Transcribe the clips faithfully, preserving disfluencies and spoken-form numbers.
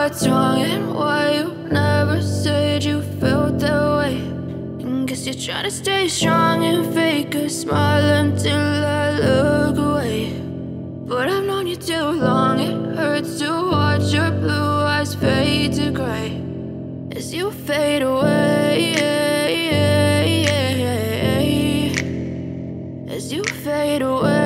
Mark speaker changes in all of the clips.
Speaker 1: what's wrong and why you never said you felt that way. And guess you're trying to stay strong and fake a smile until I look away. But I've known you too long, it hurts to watch your blue eyes fade to gray as you fade away, as you fade away.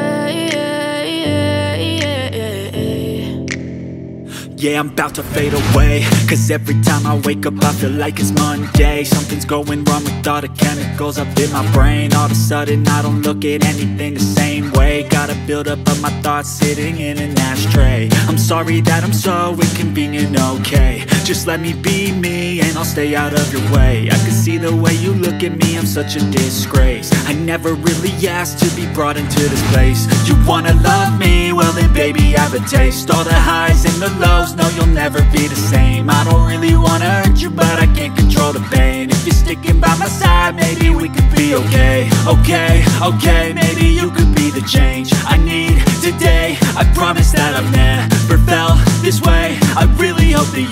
Speaker 2: Yeah, I'm about to fade away, cause every time I wake up I feel like it's Monday. Something's going wrong with all the chemicals up in my brain. All of a sudden I don't look at anything the same way. Gotta build up of my thoughts sitting in an ashtray. I'm sorry that I'm so inconvenient, okay. Just let me be me and I'll stay out of your way. I can see the way you look at me, I'm such a disgrace. I never really asked to be brought into this place. You wanna love me? Well then baby, have a taste. All the highs and the lows, no, you'll never be the same. I don't really wanna hurt you, but I can't control the pain. If you're sticking by my side, maybe we could be okay. Okay, okay, maybe you could be the change I need today. I promise that I've never felt this way. I really hope that you